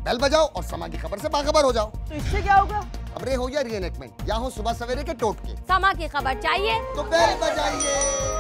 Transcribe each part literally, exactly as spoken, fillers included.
Bell बजाओ और समा की खबर से बाखबर हो जाओ। तो इससे क्या होगा? खबरें हो या रीएनएक्टमेंट या हो सुबह सवेरे के टोटके, समा की खबर चाहिए तो बेल बजाइए।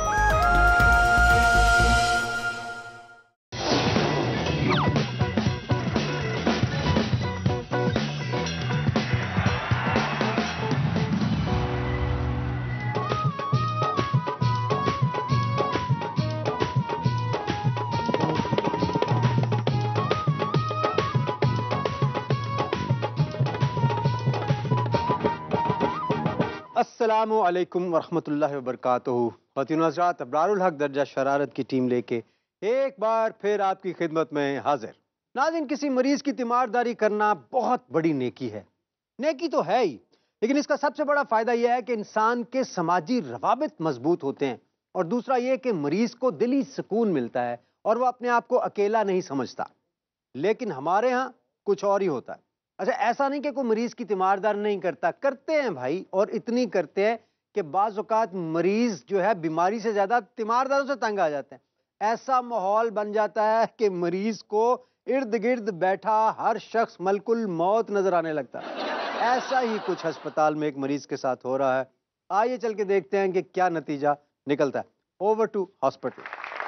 अस्सलामु अलैकुम वरहमतुल्लाहि वबरकातुहू। ख़वातीन हज़रात, अबरारुल हक दर्जा शरारत की टीम लेके एक बार फिर आपकी खिदमत में हाजिर। नाज़रीन, किसी मरीज़ की तीमारदारी करना बहुत बड़ी नेकी है। नेकी तो है ही, लेकिन इसका सबसे बड़ा फ़ायदा यह है कि इंसान के समाजी रवाबित मजबूत होते हैं, और दूसरा ये कि मरीज़ को दिली सुकून मिलता है और वह अपने आप को अकेला नहीं समझता। लेकिन हमारे यहाँ कुछ और ही होता है। अच्छा, ऐसा नहीं कि कोई मरीज की तीमारदार नहीं करता, करते हैं भाई, और इतनी करते हैं कि बाज़ औक़ात मरीज जो है बीमारी से ज्यादा तीमारदारों से तंग आ जाते हैं। ऐसा माहौल बन जाता है कि मरीज को इर्द गिर्द बैठा हर शख्स मलकुल मौत नजर आने लगता है। ऐसा ही कुछ अस्पताल में एक मरीज के साथ हो रहा है। आइए चल के देखते हैं कि क्या नतीजा निकलता है। Over to hospital.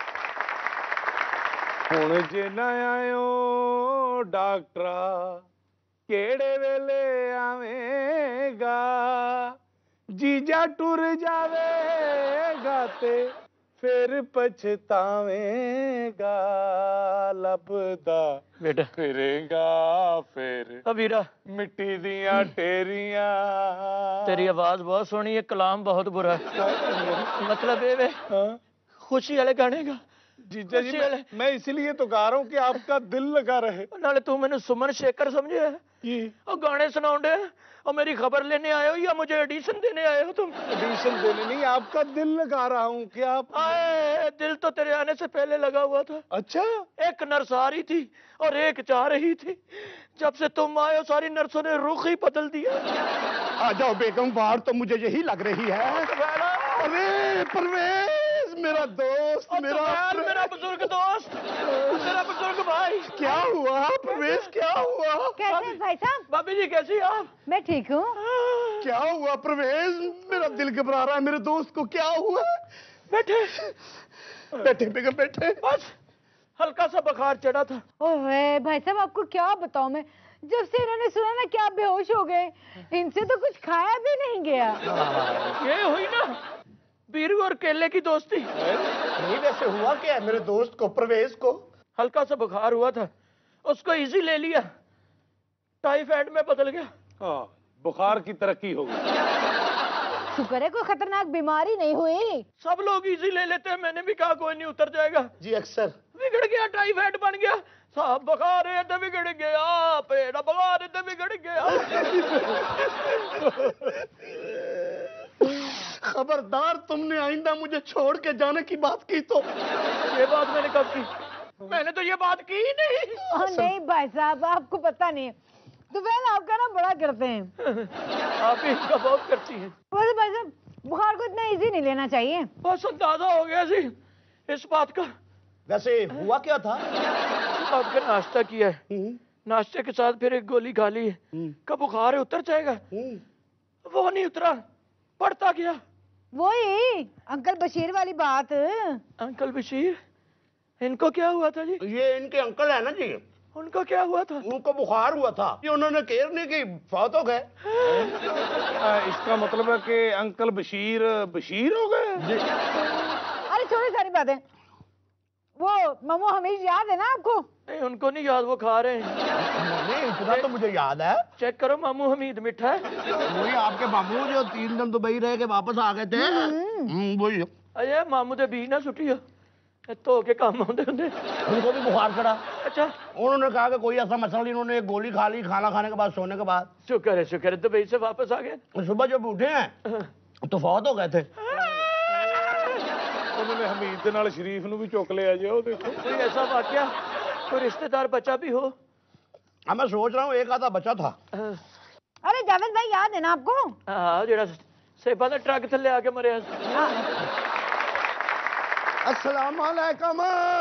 हुण जे ना आयो डॉक्टरा केड़े वेले आवेगा, जीजा टुर जावेगा ते फिर पछतावेगा, लभदा बेटा फिरेगा फिर अबीरा मिट्टी दियां टेरियां। तेरी आवाज बहुत सोहनी है, कलाम बहुत बुरा है। मतलब ये वे हाँ? खुशी वाले गाने का जीजा जी, मैं, मैं इसीलिए तो गा रहा हूँ कि आपका दिल लगा रहे। नाले तू मैंने सुमन शेखर समझे है ये और गाने सुनाओ और मेरी खबर लेने आए हो या मुझे एडिशन देने आए हो तुम? एडिशन देने नहीं, आपका दिल लगा रहा हूँ। क्या आप? आए, दिल तो तेरे आने से पहले लगा हुआ था। अच्छा, एक नर्स आ रही थी और एक जा रही थी। जब से तुम आए हो सारी नर्सों ने रुख ही बदल दिया। आ जाओ बेगम, बाहर तो मुझे यही लग रही है। अरे परवेज मेरा दोस्त, मेरा मेरा बुजुर्ग दोस्त, मेरा बुजुर्ग भाई। क्या हुआ परवेज, क्या हुआ? कैसे हैं भाई साहब? भाभी जी कैसी आप? मैं ठीक हूँ। क्या हुआ परवेज? मेरा दिल घबरा रहा है, मेरे दोस्त को क्या हुआ? बैठे बैठे बेगम बैठे। बस हल्का सा बुखार चढ़ा था। ओए भाई साहब, आपको क्या बताऊं मैं, जब से इन्होंने सुना ना कि आप बेहोश हो गए, इनसे तो कुछ खाया भी नहीं गया। ये हुई ना बीरू और केले की दोस्ती। नहीं, वैसे हुआ क्या है मेरे दोस्त को, परवेज को? हल्का सा बुखार हुआ था, उसको इजी ले लिया, टाइफाइड में बदल गया। हाँ, बुखार की तरक्की हो गई। शुक्र है कोई खतरनाक बीमारी नहीं हुई। सब लोग इजी ले लेते हैं, मैंने भी कहा कोई नहीं उतर जाएगा। जी अक्सर बिगड़ गया, टाइफाइड बन गया। साहब बुखार है तो बिगड़ गया, पेट बुखार है तो बिगड़ गया। खबरदार, तुमने आइंदा मुझे छोड़ के जाने की बात की तो। ये बात मैंने कब की? मैंने तो ये बात की ही नहीं। ओ, नहीं भाई साहब, आपको पता नहीं, तो वैन आपका ना बड़ा करते हैं। आप ही इसका बहुत करती हैं। वैसे भाई साहब, बुखार को इतना इजी नहीं लेना चाहिए। बस अंदाजा हो गया जी इस बात का। वैसे हुआ क्या था? आपका नाश्ता किया है, नाश्ते के साथ फिर एक गोली खा ली है, कब बुखार है उतर जाएगा, वो नहीं उतरा, पड़ता गया। वही अंकल बशीर वाली बात। अंकल बशीर, इनको क्या हुआ था जी? ये इनके अंकल है ना जी, उनको क्या हुआ था? उनको बुखार हुआ था, ये उन्होंने केयर नहीं की, फौत हो गए। इसका मतलब है कि अंकल बशीर बशीर हो गए। अरे छोड़ी सारी बातें, वो मामू हमेश याद है ना आपको? नहीं, उनको नहीं याद, वो खा रहे हैं। नहीं, इतना तो मुझे याद है। चेक करो, मामू हमीद मिठा है। वही आपके मामू जो तीन दिन दुबई रह के वापस आ गए थे। वही। अरे मामू दे बी ना सुटियो, तो के काम आते होंगे। उनको भी बुखार चढ़ा। अच्छा, उन्होंने कहा कि कोई ऐसा मसला नहीं, उन्होंने एक गोली खा ली खाना खाने के बाद, सोने के बाद। शुक्र है शुक्र है, दुबई से वापस आ गए। सुबह जब उठे हैं तो फौत हो गए थे। उन्होंने हमीद नाल शरीफ नू भी चुक लिया जी। देखो कोई ऐसा वाकया, कोई रिश्तेदार बचा भी हो? हाँ, मैं सोच रहा हूँ एक आधा बचा था। अरे जावेद भाई याद है ना आपको? हाँ, जेड़ा सेबा ने ट्रक थले आके मरे। अस्सलाम वालेकुम।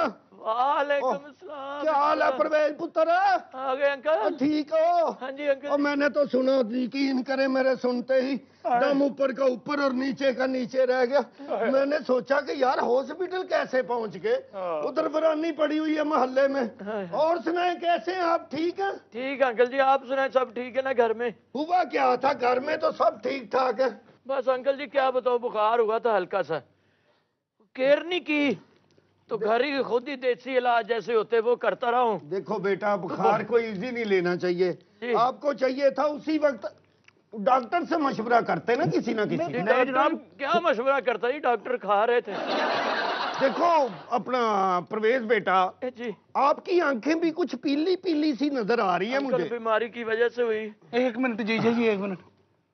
वालेकुम अस्सलाम। क्या हाल है परवेज पुत्र? आ गए अंकल? ठीक हो? हाँ जी और अंकल। मैंने तो सुना, यकीन करे मेरे सुनते ही दम ऊपर का ऊपर और नीचे का नीचे रह गया। मैंने सोचा कि यार हॉस्पिटल कैसे पहुंच गए, उधर बरानी पड़ी हुई है मोहल्ले में। और सुनाए कैसे हैं आप, ठीक हैं? ठीक है अंकल जी, आप सुनाए सब ठीक है ना घर में? हुआ क्या था घर में? तो सब ठीक ठाक है। बस अंकल जी क्या बताओ, बुखार हुआ था हल्का सा, केयर नहीं की तो घर ही खुद ही देसी इलाज जैसे होते वो करता रहा हूँ। देखो बेटा, बुखार को इजी नहीं लेना चाहिए, जी। आपको चाहिए था उसी वक्त डॉक्टर से मशवरा करते ना किसी ना किसी। नहीं जनाब, क्या मशवरा करता जी, डॉक्टर खा रहे थे। देखो अपना प्रवेश बेटा, ए जी आपकी आंखें भी कुछ पीली पीली सी नजर आ रही है अंकल मुझे। बीमारी की वजह से हुई। एक मिनट जीजा जी, एक मिनट।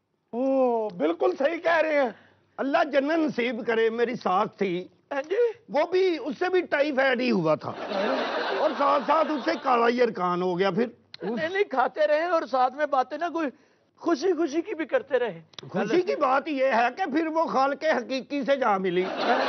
ओ बिल्कुल सही कह रहे हैं, अल्लाह जन्नत नसीब करे। मेरी सास थी, हाँ जी वो भी, उससे भी टाइफाइड ही हुआ था और साथ साथ उससे काला यरकान हो गया। फिर नहीं नहीं खाते रहे और साथ में बातें ना कोई खुशी खुशी की भी करते रहे। खुशी की बात यह है कि फिर वो खाल के हकीकी से जा मिली।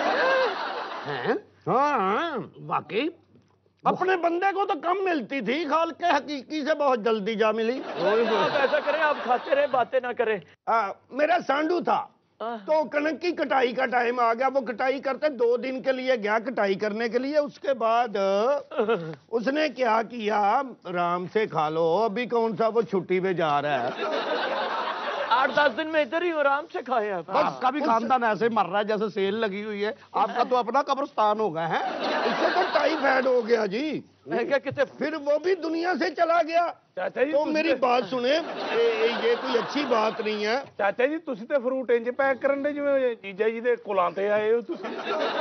हैं? हाँ वाकई अपने बंदे को तो कम मिलती थी, खाल के हकीकी से बहुत जल्दी जा मिली। आप ऐसा करें, आप खाते रहे बातें ना करें। आ, मेरा सांडू था हाँ। तो कनक की कटाई का टाइम आ गया, वो कटाई करते दो दिन के लिए गया कटाई करने के लिए। उसके बाद उसने क्या किया, आराम से खा लो, अभी कौन सा वो छुट्टी पे जा रहा है। आठ दस दिन में इधर ही आराम से खाए आप। बस कभी खानदान ऐसे मर रहा है जैसे सेल लगी हुई है, आपका तो अपना कब्रिस्तान होगा है। उससे तो टाइफाइड हो गया जी। मैं क्या कहते फिर वो भी दुनिया से चला गया। ਚਾਚਾ ਜੀ तो मेरी बात सुने, ये, ये कोई अच्छी बात नहीं है। ਚਾਚਾ ਜੀ ਤੁਸੀਂ ਤੇ ਫਰੂਟ ਇੰਜ ਪੈਕ ਕਰਨ ਦੇ ਜਿਵੇਂ ਜੀਜਾ ਜੀ ਦੇ ਕੋਲਾਂ ਤੇ ਆਏ ਹੋ ਤੁਸੀਂ।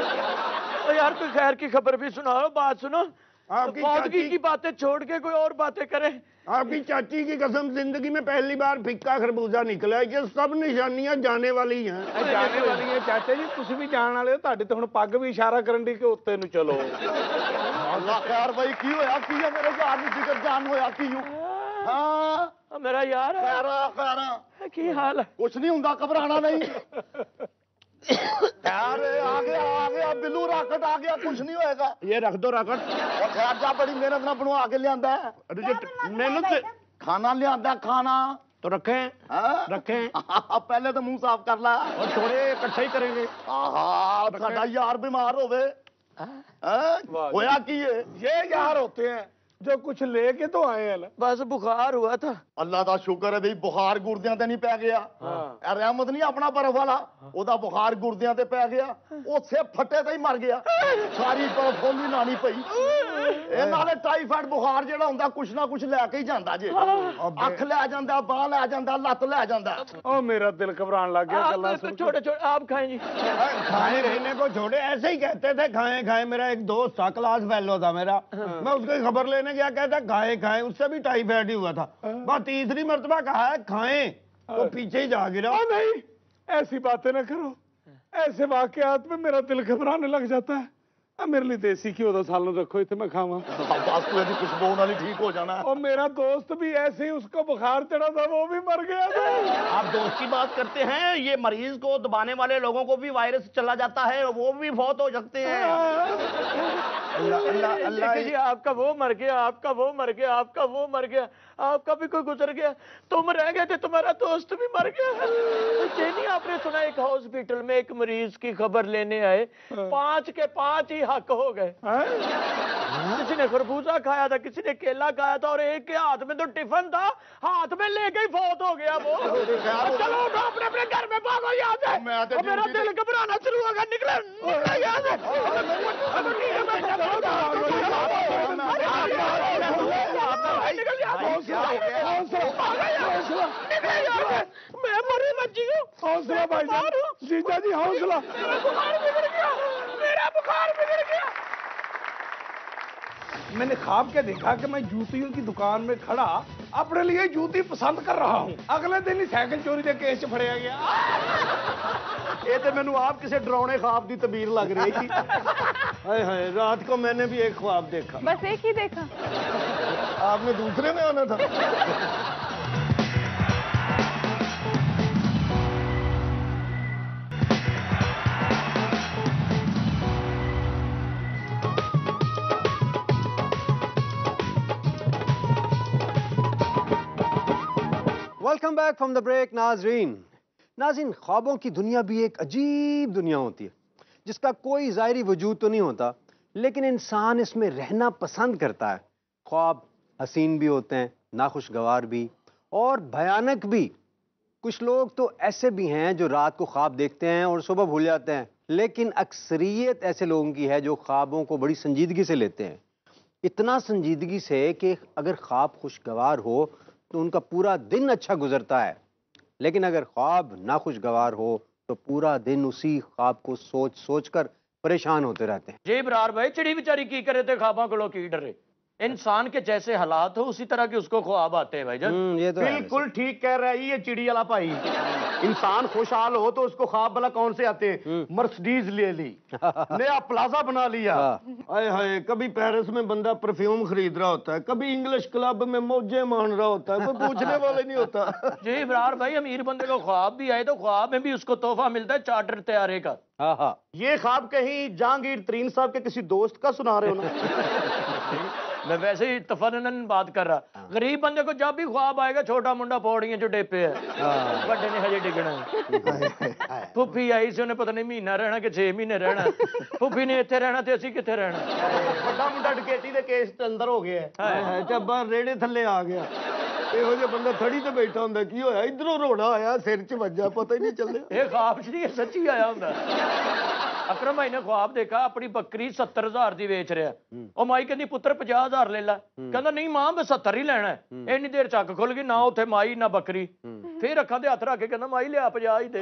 ओ यार कोई खैर की खबर भी सुनाओ, बात सुनो। आपकी फौतगी चाची- की बातें छोड़ के कोई और बातें करें। आपकी चाची की कसम जिंदगी में पहली बार फिक्का खरबूजा निकला है। ये सब निशानियां जाने वाली हैं। ਇਹ ਜਾਣੇ ਵਾਲੀ ਹੈ ਚਾਚਾ ਜੀ, ਤੁਸੀਂ ਵੀ ਜਾਣ ਵਾਲੇ ਹੋ, ਤੁਹਾਡੇ ਤੇ ਹੁਣ ਪੱਗ ਵੀ ਇਸ਼ਾਰਾ ਕਰਨ ਦੀ ਕਿ ਉੱਤੇ ਨੂੰ ਚਲੋ। अल्लाह खैर भाई की होया की है मेरे जान में जिगर जान होया की हूं। हां ओ मेरा यार खैरा खैरा की हाल है? कुछ नहीं हुंदा, घबराना नहीं। यार आ गया आ गया बिल्लू राकट आ गया, कुछ नहीं होएगा। ये रख दो रकट। और खैर जा बड़ी मेहनत ना बनवा के लियांदा है। मेहनत से खाना लियांदा, खाना तो रखें हाँ? रखें। पहले तो मुंह साफ कर ला। और थोड़े इकट्ठे ही करेंगे। आहा साडा यार बीमार होवे हैं? होया की है? ये यार होते हैं जो कुछ लेके तो आए हैं ना। बस बुखार हुआ था। अल्लाह दा शुक्र है भी बुखार गुर्दियां ते नहीं पै गया। ए रहमत नहीं अपना बर्फ वाला, ओदा बुखार गुर्दियां ते पै गया, उसे फटे ते ही मर गया। सारी बर्फ खोली नानी पई। ए नाले टाइफाइड बुखार जेड़ा हुंदा कुछ ना कुछ लेके ही जांदा जे। अख ले जांदा, बाह ले जांदा, लत ले जांदा। ओ मेरा दिल घबराने लग गया गल्लां आप सुन के। छोटे छोटे आप खाएं जी। खाए रहने को छोड़े, ऐसे ही कहते थे खाएं खाएं। मेरा एक दोस्त था, क्लास फेलो था मेरा, मैं उसकी खबर लेने गया, कहता खाएं खाएं, उससे भी टाइफाइड ही हुआ था। बस तीसरी मर्तबा कहा है खाएं तो पीछे ही जा गिरा। ओ नहीं, ऐसी बातें ना करो, ऐसे वाकयात में मेरा दिल घबराने लग जाता है। अब मेरे लिए देसी घी दो सालों रखो इतने मैं खावा। बस तू ऐसी खुशबू नाल ही ठीक हो जाना है। और मेरा दोस्त भी ऐसे ही, उसको बुखार चढ़ा था, वो भी मर गया था। आप दोस्त की बात करते हैं, ये मरीज को दबाने वाले लोगों को भी वायरस चला जाता है, वो भी बहुत हो सकते हैं। अल्लाह अल्लाह अल्लाह देखिए जी, आपका वो मर गया, आपका वो मर गया, आपका वो मर गया, आपका भी कोई गुजर गया, तुम रह गए थे, तुम्हारा दोस्त भी मर गया। ये नहीं आपने सुना, एक हॉस्पिटल में एक मरीज की खबर लेने आए, पांच के पांच ही हक हो गए। किसी ने खरबूजा खाया था, किसी ने केला खाया था, और एक के हाथ में तो टिफिन था, हाथ में लेके ही फौत हो गया वो। चलो उठो, अपने अपने घर में भागो यहाँ से। और मेरा दिल घबराना शुरू होगा, निकले निकले यहाँ से। निकल यहाँ से, निकले यहाँ से। मैं मरी बच्ची हूँ। हौसला भाई साहब, जीजा जी हौसला। मेरा बुखार बिगड़ गया, मेरा बुखार बिगड़ गया। मैंने ख्वाब के देखा कि मैं जूतियों की दुकान में खड़ा अपने लिए जूती पसंद कर रहा हूँ। अगले दिन ही साइकिल चोरी के केस च फड़िया गया। ये तो मैनू आप किसी डरावने ख्वाब की तबीर लग रही थी। हाय हाय, रात को मैंने भी एक ख्वाब देखा। बस एक ही देखा। आपने दूसरे में आना था। Welcome back from the break ناظرین ناظرین خوابوں کی دنیا بھی ایک عجیب دنیا ہوتی ہے جس کا کوئی ظاہری وجود تو نہیں ہوتا لیکن انسان اس میں رہنا پسند کرتا ہے. خواب حسین بھی ہوتے ہیں, ناخوشگوار بھی اور بھیانک بھی. کچھ لوگ تو ایسے بھی ہیں جو رات کو خواب دیکھتے ہیں اور صبح بھول جاتے ہیں, لیکن اکثریت ایسے لوگوں کی ہے جو خوابوں کو بڑی سنجیدگی سے لیتے ہیں. اتنا سنجیدگی سے کہ اگر خواب خوشگوار ہو تو ان کا پورا دن اچھا گزرتا ہے, لیکن اگر خواب ناخوشگوار ہو تو پورا دن اسی خواب کو سوچ سوچ کر پریشان ہوتے رہتے ہیں. جی برار بھائی چڑی بیچاری کی کرے تھے خوابوں کو لوگ کی ڈرے. انسان کے جیسے حالات ہو اسی طرح کے اس کو خواب آتے ہیں بھائی جان. ہم، یہ تو ہے بالکل ٹھیک کہہ رہا ہے یہ چڑی والا بھائی. انسان خوشحال ہو تو اس کو خواب بلا کون سے آتے ہیں؟ مرسڈیز لے لی, نیا پلازا بنا لیا, ہائے ہائے کبھی پیرس میں بندہ پرفیوم خرید رہا ہوتا ہے, کبھی انگلش کلب میں موجے مان رہا ہوتا ہے, کوئی پوچھنے والا نہیں ہوتا. جی برار بھائی امیر بندے کو خواب بھی آئے تو خواب میں بھی اس کو تحفہ ملتا ہے چارٹر طیارے کا. ہاں ہاں یہ خواب کہیں جہانگیر ترین صاحب کے کسی دوست کا سنا رہے ہو نا؟ میں ویسے ہی تفنن بات کر رہا. غریب بندے کو جب بھی خواب آئے گا چھوٹا منڈا پوڑیاں جو ڈیپے ہے بڑے نے ہجے ڈگنا ہے. پھوپھی آئی سے انہیں پتہ نہیں مہینہ رہنا کہ چھ مہینے رہنا. پھوپھی نے اتنے رہنا تے اسی کتنے رہنا. بڑا منڈا ڈکیتی دے کیس تے اندر ہو گیا ہے, جب باہر ریڑے تھلے آ گیا یہو جہ بندہ تھڑی تے بیٹھا ہوندا کی ہویا ادھروں روڑا آیا سر چ وجا پتہ ہی نہیں چلیا. یہ خواب چ نہیں یہ سچی آیا ہوں. اکرم بھائی نے خواب دیکھا اپنی بکری ستر ہزار دی بیچ رہا. او مائی کہندی پتر پچاس ہزار لے لا. کہندا نہیں ماں میں ستر ہی لینا ہے. اینی دیر چک کھل گئی نہ اتنے مائی نہ بکری. پھر اکھاں دے ہاتھ رکھ کے کہندا مائی لیا پچاس ہی دے.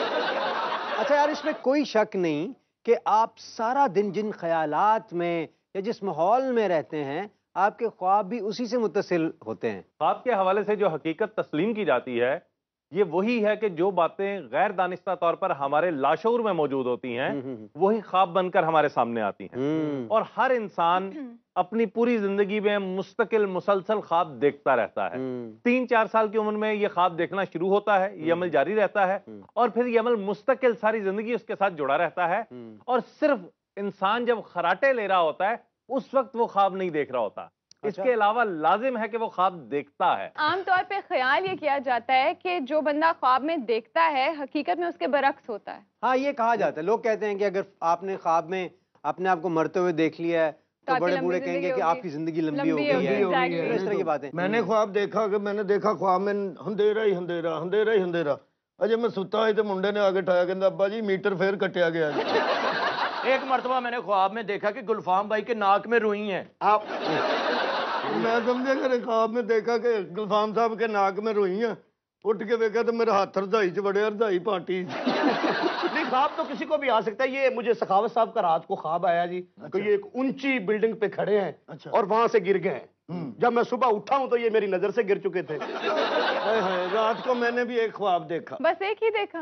اچھا یار اس میں کوئی شک نہیں کہ آپ سارا دن جن خیالات میں یا جس ماحول میں رہتے ہیں آپ کے خواب بھی اسی سے متصل ہوتے ہیں. خواب کے حوالے سے جو حقیقت تسلیم کی جاتی ہے یہ وہی ہے کہ جو باتیں غیر دانستہ طور پر ہمارے لاشعور میں موجود ہوتی ہیں وہی خواب بن کر ہمارے سامنے آتی ہیں. اور ہر انسان اپنی پوری زندگی میں مستقل مسلسل خواب دیکھتا رہتا ہے. تین چار سال کی عمر میں یہ خواب دیکھنا شروع ہوتا ہے, یہ عمل جاری رہتا ہے اور پھر یہ عمل مستقل ساری زندگی اس کے ساتھ جڑا رہتا ہے. اور صرف انسان جب خراٹے لے رہا ہوتا ہے اس وقت وہ خواب نہیں دیکھ رہا ہوتا, اس کے علاوہ لازم ہے کہ وہ خواب دیکھتا ہے. عام طور پہ خیال یہ کیا جاتا ہے کہ جو بندہ خواب میں دیکھتا ہے حقیقت میں اس کے برعکس ہوتا ہے. ہاں یہ کہا جاتا ہے, لوگ کہتے ہیں کہ اگر آپ نے خواب میں اپنے آپ کو مرتے ہوئے دیکھ لیا ہے تو بڑے بوڑھے کہیں گے کہ آپ کی زندگی لمبی ہو گئی ہے, اس طرح کی باتیں. میں نے خواب دیکھا کہ میں نے دیکھا خواب میں اندھیرا ہی اندھیرا اندھیرا ہی اندھیرا. اجے میں ستا ہوئی تو منڈے نے آگے اٹھایا کہ ابا جی میٹر پھر کٹیا گیا. ایک مرتبہ میں نے خواب میں دیکھا کہ گلفام بھائی کے ناک میں روئی ہیں. آپ میں سمجھے کہ خواب میں دیکھا کہ گلفام صاحب کے ناک میں روئی ہیں, اٹھ کے دیکھا تو میرا ہاتھ رضائی چ بڑے رضائی پاٹی. نہیں خواب تو کسی کو بھی آ سکتا ہے. یہ مجھے سخاوت صاحب کا رات کو خواب آیا جی کہ یہ ایک اونچی بلڈنگ پہ کھڑے ہیں اور وہاں سے گر گئے ہیں. جب میں صبح اٹھا ہوں تو یہ میری نظر سے گر چکے تھے. رات کو میں نے بھی ایک خواب دیکھا. بس ایک ہی دیکھا,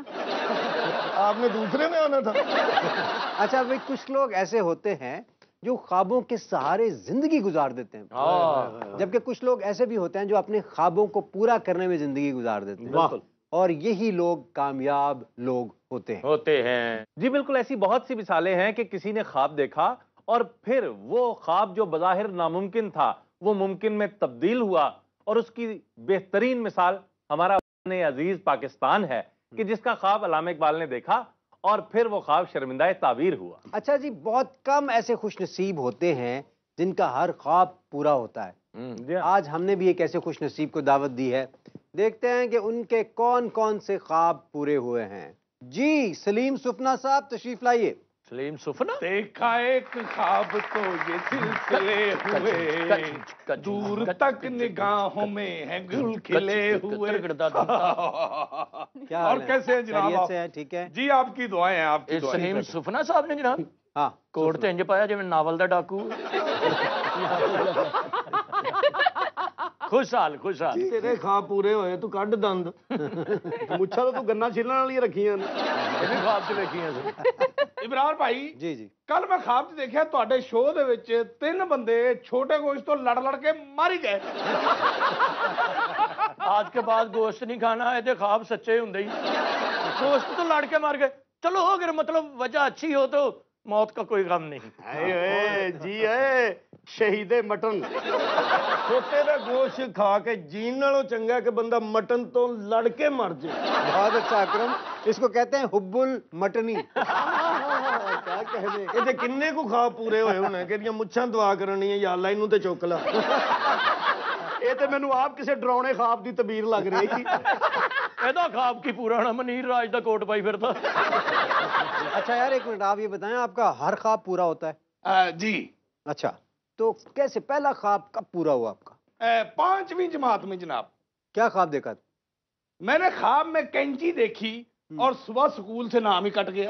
آپ نے دوسرے میں آنا تھا. اچھا بھائی کچھ لوگ ایسے ہوتے ہیں جو خوابوں کے سہارے زندگی گزار دیتے ہیں, جبکہ کچھ لوگ ایسے بھی ہوتے ہیں جو اپنے خوابوں کو پورا کرنے میں زندگی گزار دیتے ہیں, اور یہی لوگ کامیاب لوگ ہوتے ہیں. ہوتے ہیں جی بالکل, ایسی بہت سی مثالیں ہیں کہ کسی نے خواب دیکھا اور پھر وہ خواب جو بظاہر ناممکن تھا وہ ممکن میں تبدیل ہوا. اور اس کی بہترین مثال ہمارا وطن عزیز پاکستان ہے کہ جس کا خواب علامہ اقبال نے دیکھا اور پھر وہ خواب شرمندہ تعبیر ہوا. اچھا جی, بہت کم ایسے خوش نصیب ہوتے ہیں جن کا ہر خواب پورا ہوتا ہے. آج ہم نے بھی ایک ایسے خوش نصیب کو دعوت دی ہے, دیکھتے ہیں کہ ان کے کون کون سے خواب پورے ہوئے ہیں. جی سلیم سفنا صاحب تشریف لائیے. سلیم سفنا دیکھا ایک خواب تو یہ سلسلے ہوئے, دور تک نگاہوں میں ہیں گل کھلے ہوئے. اور کیسے ہیں جناب آپ؟ ٹھیک ہے جی, آپ کی دعائیں ہیں. آپ کی دعائیں. سلیم سفنا صاحب نے جناب ہاں کوٹ تے انج پایا جی ناول دا ڈاکو. خوشحال خوشحال تیرے خواب پورے ہوئے تو کڈ دند. مچھا تو تو گنا چھیلن والی رکھیاں نے. خواب چ ویکھیاں سی. ابرار بھائی جی جی کل میں خواب چ دیکھا تواڈے شو دے وچ تین بندے چھوٹے گوشت تو لڑ لڑ کے مر ہی گئے. آج کے بعد گوشت نہیں کھانا, یہ خواب سچے ہوں. گوشت تو لڑ کے مار گئے. چلو اگر مطلب وجہ اچھی ہو تو موت کا کوئی غم نہیں. جی ہے ਸ਼ਹੀਦੇ ਮਟਨ। ਛੋਟੇ ਦਾ ਗੋਸ਼ਤ ਖਾ ਕੇ ਜੀਣ ਨਾਲੋਂ ਚੰਗਾ ਕਿ ਬੰਦਾ ਮਟਨ ਤੋਂ ਲੜ ਕੇ ਮਰ ਜਾਏ। बहुत अच्छा अकरम, इसको कहते हैं हुब्बुल मटनी। ਕਿਆ ਕਹਦੇ ਇਹਦੇ ਕਿੰਨੇ ਕੁ ਖਾ ਪੂਰੇ ਹੋਏ ਹੋਣੇ ਕਿਹੜੀਆਂ ਮੁੱਛਾਂ ਦੁਆ ਕਰਨੀਆਂ ਜਾਂ ਅੱਲਾ ਇਹਨੂੰ ਤੇ ਚੁੱਕ ਲਾ। ਇਹ ਤੇ ਮੈਨੂੰ ਆਪ ਕਿਸੇ ਡਰਾਉਣੇ ਖਾਬ ਦੀ ਤਬੀਰ ਲੱਗ ਰਹੀ ਸੀ। ਇਹਦਾ ਖਾਬ ਕੀ ਪੂਰਾ ਹੋਣਾ, ਮਨੀਰ ਰਾਜ ਦਾ ਕੋਟ ਪਾਈ ਫਿਰਦਾ। अच्छा यार एक मिनट, आप ये बताएं आपका हर ख्वाब पूरा होता है? आ, जी अच्छा, तो कैसे पहला ख्वाब कब पूरा हुआ आपका? आ, पांचवी जमात में जनाब क्या ख्वाब देखा था? मैंने ख्वाब में कैंची देखी और सुबह स्कूल से नाम ही कट गया।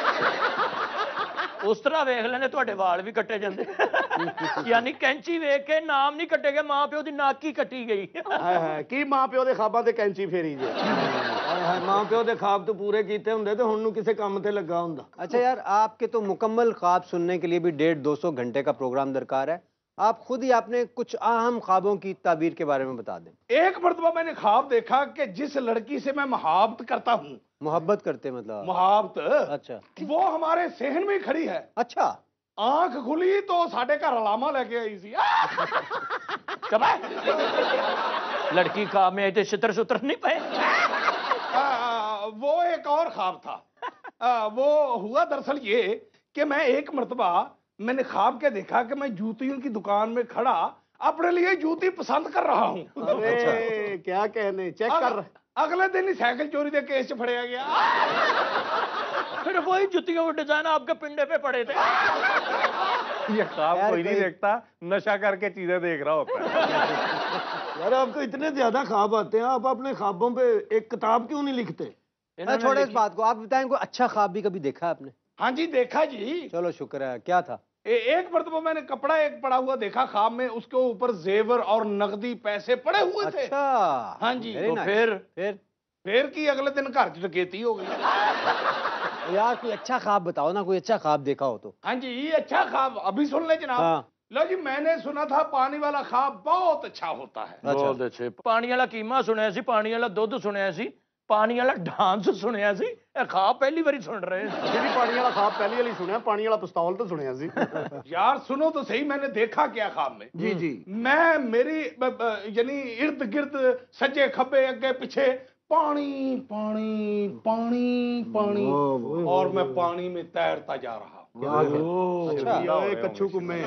ਉਸ ਤਰ੍ਹਾਂ ਵੇਖ ਲੈਣੇ ਤੁਹਾਡੇ ਵਾਲ ਵੀ ਕੱਟੇ ਜਾਂਦੇ। ਯਾਨੀ ਕੈਂਚੀ ਵੇਖ ਕੇ ਨਾਮ ਨਹੀਂ ਕੱਟੇ ਗਏ, ਮਾਂ ਪਿਓ ਦੀ ਨਾਕੀ ਕੱਟੀ ਗਈ। ਹਾਏ ਹਾਏ, ਕੀ ਮਾਂ ਪਿਓ ਦੇ ਖਾਬਾਂ ਤੇ ਕੈਂਚੀ ਫੇਰੀ ਜੇ। ਹਾਏ ਹਾਏ, ਮਾਂ ਪਿਓ ਦੇ ਖਾਬ ਤੋਂ ਪੂਰੇ ਕੀਤੇ ਹੁੰਦੇ ਤੇ ਹੁਣ ਨੂੰ ਕਿਸੇ ਕੰਮ ਤੇ ਲੱਗਾ ਹੁੰਦਾ। अच्छा यार, आपके तो मुकम्मल ख्वाब सुनने के लिए भी डेढ़ दो सौ घंटे का प्रोग्राम दरकार है। आप खुद ही आपने कुछ अहम ख्वाबों की ताबीर के बारे में बता दें। एक मरतबा मैंने ख्वाब देखा कि जिस लड़की से मैं मुहाबत करता हूँ, मोहब्बत करते मतलब? मुहाबत, अच्छा, वो हमारे सहन में खड़ी है। अच्छा, आंख खुली तो साढ़े घर अलामा लेके आई सी। लड़की खाब में आई थे छितर छुतर नहीं पे। आ, वो एक और ख्वाब था। आ, वो हुआ दरअसल ये कि मैं एक मरतबा मैंने ख्वाब के देखा कि मैं जूतियों की दुकान में खड़ा अपने लिए जूती पसंद कर रहा हूँ। अरे क्या कहने, चेक कर रहे। अगले दिन ही साइकिल चोरी के केस च फड़िया गया। फिर वही जुतियों के डिजाइन आपके पिंडे पे पड़े थे। ये ख्वाब कोई नहीं देखता, नशा करके चीजें देख रहा होता है। यार आपको इतने ज्यादा ख्वाब आते हैं, आप अपने ख्वाबों पे एक किताब क्यों नहीं लिखते? छोड़े इस बात को, आप बताएं कोई अच्छा ख्वाब भी कभी देखा आपने? हाँ जी देखा जी। चलो शुक्र है। क्या था? ए, एक मरतबा मैंने कपड़ा एक पड़ा हुआ देखा ख्वाब में, उसके ऊपर जेवर और नकदी पैसे पड़े हुए थे। अच्छा, हाँ जी। Very तो nice. फिर फिर फिर की अगले दिन घर च डकैती हो गई। यार कोई अच्छा ख्वाब बताओ ना, कोई अच्छा ख्वाब देखा हो तो। हाँ जी, ये अच्छा ख्वाब अभी सुन ले जनाब। हाँ। लो जी, मैंने सुना था पानी वाला ख्वाब बहुत अच्छा होता है। बहुत अच्छे। पानी वाला कीमा सुनिया सी, पानी वाला दुध सुनिया सी, पानी वाला डांस सुनिया सी। ਇਹ ਖਾਬ ਪਹਿਲੀ ਵਾਰੀ ਸੁਣ ਰਹੇ ਹਾਂ। ਅਸੀਂ ਵੀ ਪਾਣੀ ਵਾਲਾ ਖਾਬ ਪਹਿਲੀ ਵਾਰੀ ਸੁਣਿਆ, ਪਾਣੀ ਵਾਲਾ ਪਿਸਤੌਲ ਤਾਂ ਸੁਣਿਆ ਸੀ। यार सुनो तो सही, मैंने देखा क्या ख्वाब में। जी जी। मैं मेरी ब- ब- यानी इर्द गिर्द सज्जे खब्बे अगे पीछे पानी पानी पानी पानी, और मैं पानी में तैरता जा रहा हूँ। अच्छा, कच्छू कुम्मे।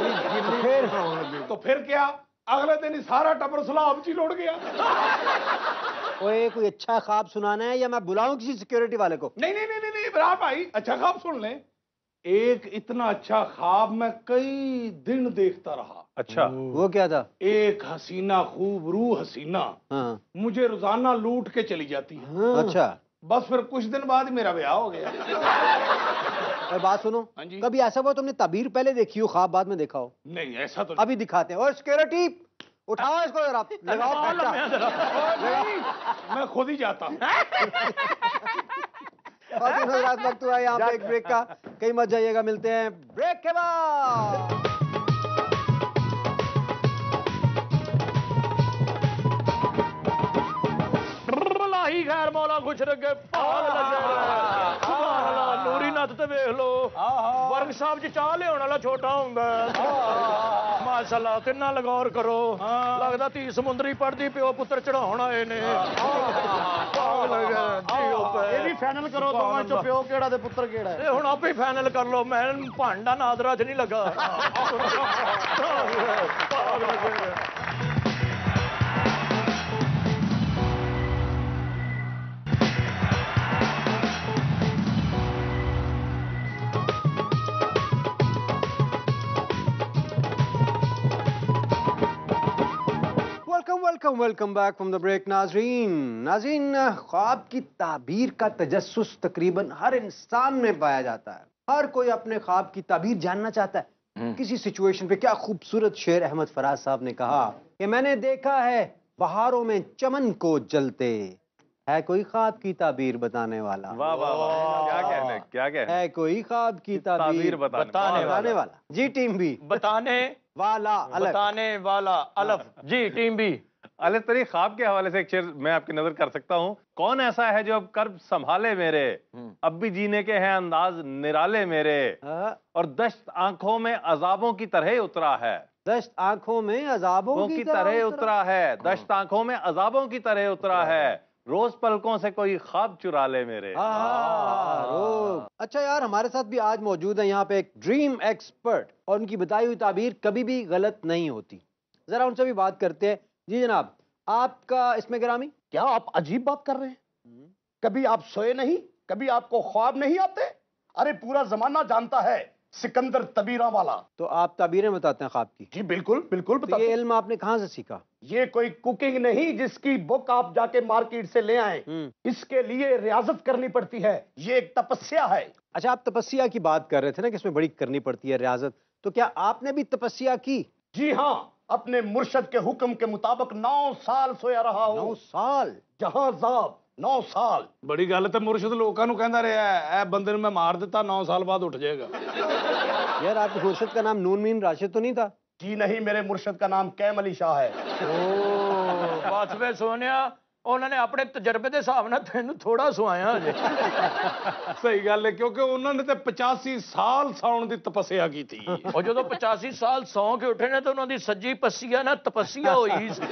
तो फिर क्या, अगले दिन ही सारा टब्बर सलाब ची लौट गया। ओए कोई अच्छा ख्वाब सुनाना है या मैं बुलाऊं किसी सिक्योरिटी वाले को? नहीं नहीं नहीं नहीं, नहीं बराबर भाई, अच्छा ख्वाब सुन ले। एक इतना अच्छा ख्वाब मैं कई दिन देखता रहा। अच्छा, वो क्या था? एक हसीना खूब रू हसीना हाँ। मुझे रोजाना लूट के चली जाती है। हाँ। अच्छा, बस फिर कुछ दिन बाद मेरा ब्याह हो गया। और बात सुनो, हाँ जी। कभी ऐसा हुआ तुमने तबीर पहले देखी हो, ख्वाब बाद में देखा हो? नहीं ऐसा तो अभी दिखाते हैं। और सिक्योरिटी उठाओ इसको जरा, लगाओ पैसा। नहीं, मैं खुद ही जाता हूँ। और दिन रात वक्त हुआ है यहाँ पे एक ब्रेक का, कहीं मत जाइएगा। मिलते हैं ब्रेक के बाद। लाही खैर मौला खुश रखे, पाग लगे। सुभान अल्लाह, नूरी नत ते वेख लो। वर्कशॉप च चाह लियाउण वाला छोटा हुंदा है। माशाअल्लाह, किन्ना लगौर करो। लगदा धी समुंदरी पढ़दी पिओ पुੱਤਰ चढ़ाउण आए ने। पाग लगे जियो पे। ਇਹ ਵੀ ਫਾਈਨਲ ਕਰੋ, ਦੋਵਾਂ ਚੋਂ ਪਿਓ ਕਿਹੜਾ ਤੇ ਪੁੱਤਰ ਕਿਹੜਾ ਹੈ। ਇਹ ਹੁਣ ਆਪੇ ਫਾਈਨਲ ਕਰ ਲਓ, ਮੈਂ ਭਾਂਡਾ ਨਾਦਰਾ ਚ ਨਹੀਂ ਲੱਗਾ। ਪਾਗ ਲਗੇ। Welcome welcome welcome back from the break. नाजरीन नाजरीन ख्वाब की ताबीर का तजस्सुस तकरीबन हर इंसान में पाया जाता है। हर कोई अपने ख्वाब की ताबीर जानना चाहता है। किसी सिचुएशन पे क्या खूबसूरत शेर अहमद फराज साहब ने कहा कि मैंने देखा है बहारों में चमन को जलते। है कोई ख्वाब की ताबीर बताने वाला? वाह वाह वाह, क्या कहने क्या कहने। है कोई ख्वाब की ताबीर ताबीर बताने बताने बताने वाला? जी टीम बी। बताने वाला अलग। बताने वाला अलफ। जी टीम बी। अलस्तरी ख्वाब के हवाले से एक शेर मैं आपकी नजर कर सकता हूँ। कौन ऐसा है जो अब कर्ब संभाले मेरे, अब भी जीने के हैं अंदाज निराले मेरे, और दश्त आंखों में अजाबों की तरह उतरा है। दश्त आंखों में अजाबों की तरह उतरा है, दश्त आंखों में अजाबों की तरह उतरा है, रोज पलकों से कोई ख्वाब चुरा ले मेरे। रोज। अच्छा यार, हमारे साथ भी आज मौजूद है यहाँ पे एक ड्रीम एक्सपर्ट, और उनकी बताई हुई ताबीर कभी भी गलत नहीं होती। जरा उनसे भी बात करते हैं। जी जनाब, आपका इसमें गिरामी। क्या आप अजीब बात कर रहे हैं? कभी आप सोए नहीं, कभी आपको ख्वाब नहीं आते? अरे पूरा जमाना जानता है सिकंदर तबीरा वाला। तो आप ताबीरें बताते हैं ख्वाब की? जी बिल्कुल बिल्कुल तो ये इल्म आपने कहाँ से सीखा? ये कोई कुकिंग नहीं जिसकी बुक आप जाके मार्केट से ले आए। इसके लिए रियाजत करनी पड़ती है, ये एक तपस्या है। अच्छा, आप तपस्या की बात कर रहे थे ना कि इसमें बड़ी करनी पड़ती है रियाजत, तो क्या आपने भी तपस्या की? जी हाँ, अपने मुर्शद के हुक्म के मुताबिक नौ साल सोया रहा हूँ। नौ साल? जहाँ जाब नौ साल। बड़ी गल ते मुर्शद लोगों ਨੂੰ ਕਹਿੰਦਾ ਰਿਹਾ ਹੈ, ਇਹ ਬੰਦੇ ਨੂੰ मैं मार देता नौ साल बाद उठ जाएगा। यार आपके मुर्शद का नाम नून मीन राशिद तो नहीं था? जी नहीं, मेरे मुर्शद का नाम कैम अली शाह है। ओ बस वे सोनिया, उन्होंने अपने तजर्बे के हिसाब ਨਾਲ ਤੈਨੂੰ ਥੋੜਾ ਸੁਆਇਆ ਹਜੇ। ਸਹੀ ਗੱਲ ਹੈ, ਕਿਉਂਕਿ ਉਹਨਾਂ ਨੇ ਤੇ पचासी ਸਾਲ ਸੌਣ ਦੀ ਤਪੱਸਿਆ ਕੀਤੀ। ਉਹ ਜਦੋਂ पचासी ਸਾਲ ਸੌਂ ਕੇ ਉੱਠੇ ਨੇ ਤਾਂ ਉਹਨਾਂ ਦੀ ਸੱਜੀ ਪੱਸੀਆ ਨਾ ਤਪੱਸਿਆ ਹੋਈ ਸੀ।